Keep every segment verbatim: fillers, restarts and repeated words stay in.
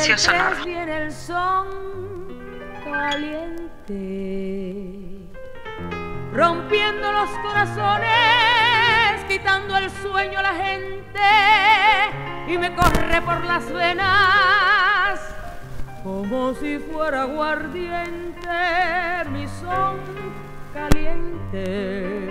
Espacio sonoro. Viene el son caliente, rompiendo los corazones, quitando el sueño a la gente, y me corre por las venas como si fuera aguardiente mi son caliente.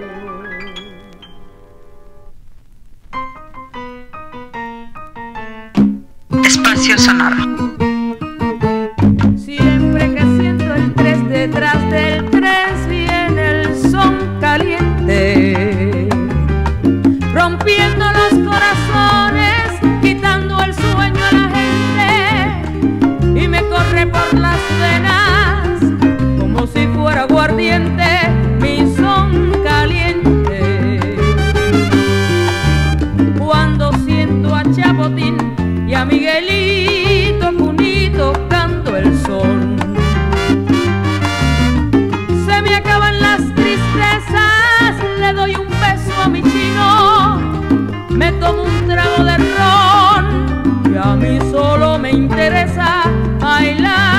Espacio sonoro. Siempre que siento el tres, detrás del tres viene el son caliente, rompiendo los corazones, quitando el sueño a la gente, y me corre por las venas como si fuera aguardiente mi son caliente. Cuando siento a Chapotín y a Miguelito Cunito tocando el son, se me acaban las tristezas, le doy un beso a mi chino, me tomo un trago de ron, y a mí solo me interesa bailar